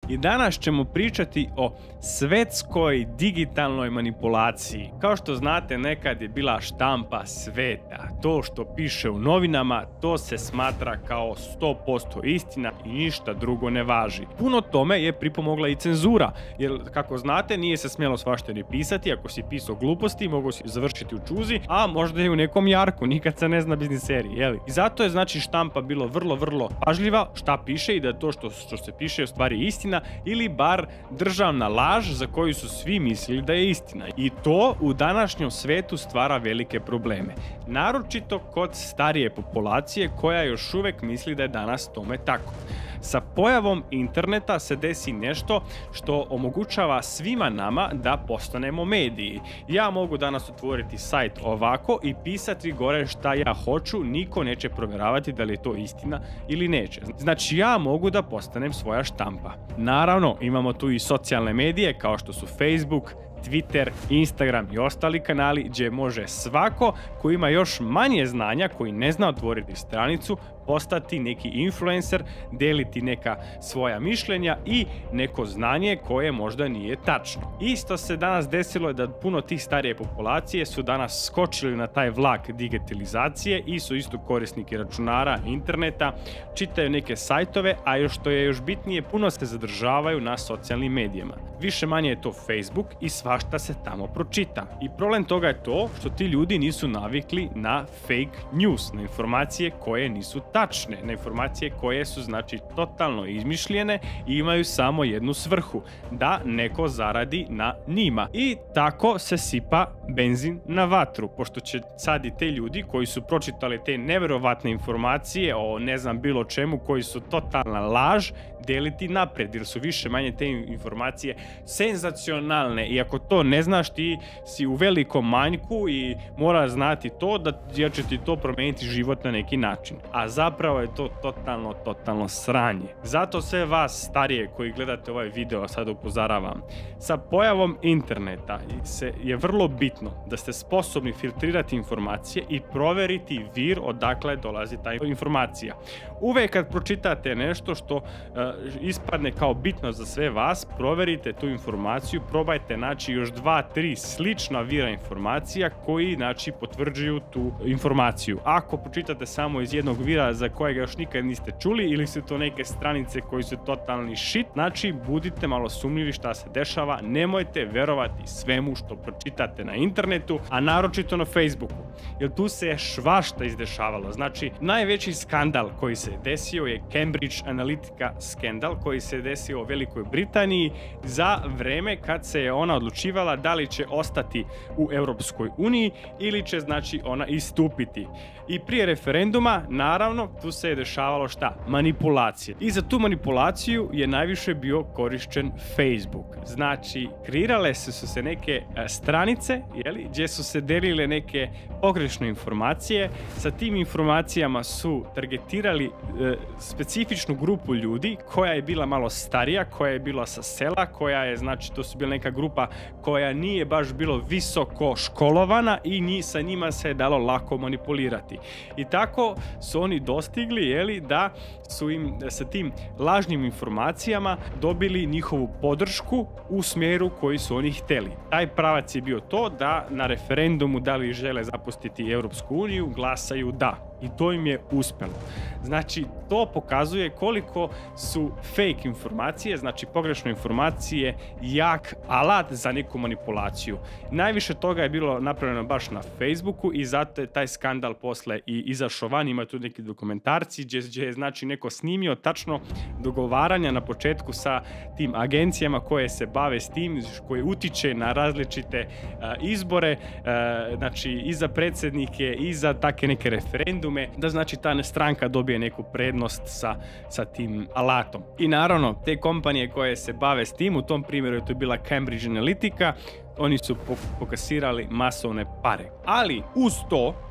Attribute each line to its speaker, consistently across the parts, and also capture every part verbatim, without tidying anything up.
Speaker 1: i danas ćemo pričati o svetskoj digitalnoj manipulaciji. Kao što znate, nekad je bila štampa sveta. To što piše u novinama, to se smatra kao sto posto istina i ništa drugo ne važi. Puno tome je pripomogla i cenzura, jer kako znate, nije se smjelo svašta ni pisati. Ako si pisao gluposti, mogu si završiti u čuzi, a možda i u nekom jarku, nikad se ne zna bizniseri, jeli? I zato je znači štampa bilo vrlo, vrlo pažljiva šta piše i da to što, što se piše je u stvari istina ili bar državna laž za koju su svi mislili da je istina. I to u današnjem svetu stvara velike probleme. Naročito kod starije populacije koja još uvijek misli da je danas tome tako. Sa pojavom interneta se desi nešto što omogućava svima nama da postanemo mediji. Ja mogu danas otvoriti sajt ovako i pisati gore šta ja hoću, niko neće provjeravati da li je to istina ili neće. Znači ja mogu da postanem svoja štampa. Naravno, imamo tu i socijalne medije kao što su Facebook, Twitter, Instagram i ostali kanali gdje može svako koji ima još manje znanja, koji ne zna otvoriti stranicu, postati neki influencer, deliti neka svoja mišljenja i neko znanje koje možda nije tačno. Isto se danas desilo da puno tih starije populacije su danas skočili na taj vlak digitalizacije i su isto korisniki računara, interneta, čitaju neke sajtove, a još što je još bitnije, puno se zadržavaju na socijalnim medijima. Više manje je to Facebook i svašta se tamo pročita. I problem toga je to što ti ljudi nisu navikli na fake news, na informacije koje nisu tačne, na informacije koje su znači totalno izmišljene i imaju samo jednu svrhu, da neko zaradi na njima. I tako se sipa benzin na vatru, pošto će sad i te ljudi koji su pročitali te nevjerovatne informacije o ne znam bilo čemu koji su totalna laž, deliti naprijed, jer su više manje te informacije senzacionalne i ako to ne znaš, ti si u velikom manjku i mora znati to da jer će ti to promijeniti život na neki način. A zapravo je to totalno, totalno sranje. Zato sve vas starije koji gledate ovaj video sad upozoravam. Sa pojavom interneta se je vrlo bitno da ste sposobni filtrirati informacije i provjeriti vir odakle dolazi ta informacija. Uvijek kad pročitate nešto što uh, ispadne kao bitno za sve vas, provjerite tu informaciju, probajte naći još dva, tri slična vira informacija koji znači potvrđuju tu informaciju. Ako pročitate samo iz jednog vira za kojega još nikad niste čuli ili su to neke stranice koji su totalni shit, znači budite malo sumnjivi šta se dešava, nemojte verovati svemu što pročitate na internetu, a naročito na Facebooku, jer tu se je svašta izdešavalo. Znači najveći skandal koji se desio je Cambridge Analytica skandal koji se desio u Velikoj Britaniji za vreme kad se je ona odlučivala da li će ostati u Europskoj uniji ili će znači ona istupiti. I prije referenduma, naravno, tu se je dešavalo šta? Manipulacije. I za tu manipulaciju je najviše bio korišćen Facebook. Znači, kreirale su, su se neke stranice, jeli, gdje su se delile neke pogrešne informacije. Sa tim informacijama su targetirali e, specifičnu grupu ljudi koja je bila malo starija, koja je bila sa sela, koja je, znači, to su bila neka grupa koja nije baš bilo visoko školovana i nji, sa njima se je dalo lako manipulirati. I tako su oni dostigli, jeli, da su im sa tim lažnim informacijama dobili njihovu podršku u smjeru koji su oni htjeli. Taj pravac je bio to da na referendumu da li žele zapustiti Europsku uniju glasaju da. I to im je uspjelo. Znači, to pokazuje koliko su fake informacije, znači pogrešne informacije, jak alat za neku manipulaciju. Najviše toga je bilo napravljeno baš na Facebooku i zato je taj skandal posle i izašao van. Ima tu neki dokumentarci gdje, gdje je znači neko snimio tačno dogovaranja na početku sa tim agencijama koje se bave s tim, koje utiče na različite uh, izbore, uh, znači i za predsjednike i za take neke referendume, da znači ta stranka dobije neku prednost sa, sa tim alatom. I naravno, te kompanije koje se bave s tim, u tom primjeru je to bila Cambridge Analytica, oni su pokasirali masovne pare. Ali uz to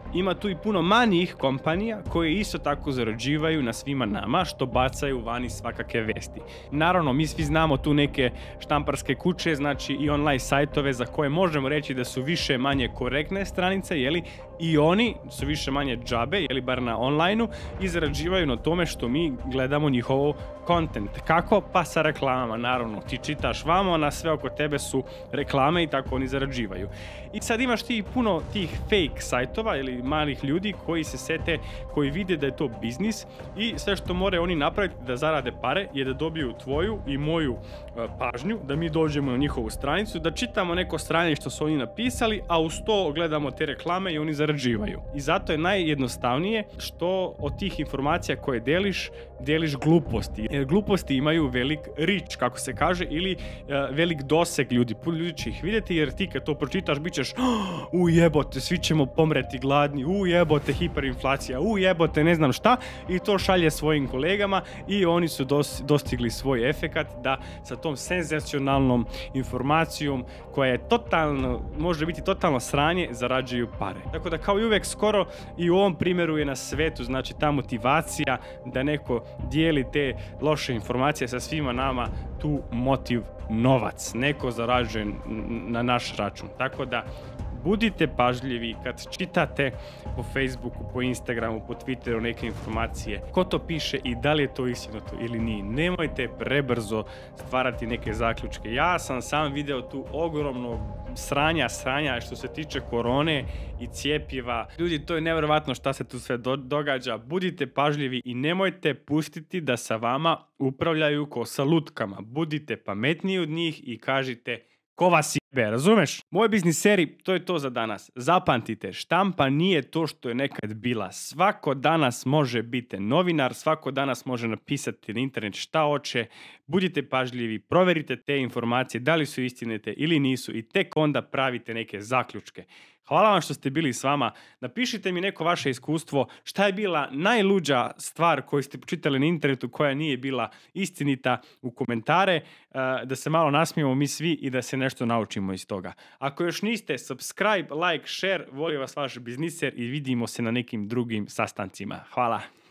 Speaker 1: Ima tu i puno manjih kompanija koje isto tako zarađivaju na svima nama što bacaju vani svakake vesti. Naravno, mi svi znamo tu neke štamparske kuće, znači i online sajtove za koje možemo reći da su više manje korektne stranice, jeli, i oni su više manje džabe, jeli, bar na onlineu, i zarađivaju na tome što mi gledamo njihovo content. Kako? Pa sa reklamama, naravno. Ti čitaš vamo, na sve oko tebe su reklame i tako oni zarađivaju. I sad imaš ti puno tih fake sajtova ili malih ljudi koji se sete, koji vide da je to biznis i sve što moraju oni napraviti da zarade pare je da dobiju tvoju i moju uh, pažnju, da mi dođemo na njihovu stranicu, da čitamo neko stranje što su oni napisali, a uz to gledamo te reklame i oni zarađivaju. I zato je najjednostavnije što od tih informacija koje deliš, deliš gluposti. Jer gluposti imaju velik reach, kako se kaže, ili uh, velik doseg ljudi. Puno ljudi će ih vidjeti jer ti kad to pročitaš bit ćeš oh, u jebote, svi ćemo pomreti gladni, u jebote, hiperinflacija, u jebote, ne znam šta, i to šalje svojim kolegama i oni su dos, dostigli svoj efekat da sa tom senzacionalnom informacijom koja je totalno, može biti totalno sranje, zarađuju pare. Tako da kao i uvijek skoro i u ovom primjeru je na svetu, znači ta motivacija da neko dijeli te loše informacije sa svima nama, tu motiv novac, neko zarađuje na naš račun. Tako da budite pažljivi kad čitate po Facebooku, po Instagramu, po Twitteru neke informacije, ko to piše i da li je to istinito ili nije. Nemojte prebrzo stvarati neke zaključke. Ja sam sam video tu ogromno sranja, sranja što se tiče korone i cjepiva. Ljudi, to je nevjerovatno šta se tu sve do- događa. Budite pažljivi i nemojte pustiti da sa vama upravljaju ko sa lutkama. Budite pametniji od njih i kažite ko vas jebe, razumeš? Moj bizniseri, to je to za danas. Zapamtite, štampa nije to što je nekad bila. Svako danas može biti novinar, svako danas može napisati na internet šta hoće. Budite pažljivi, proverite te informacije, da li su istinite ili nisu i tek onda pravite neke zaključke. Hvala vam što ste bili s vama. Napišite mi neko vaše iskustvo, šta je bila najluđa stvar koju ste počitali na internetu koja nije bila istinita, u komentare, da se malo nasmijemo mi svi i da se nešto naučimo iz toga. Ako još niste, subscribe, like, share, voli vas vaš bizniser i vidimo se na nekim drugim sastancima. Hvala.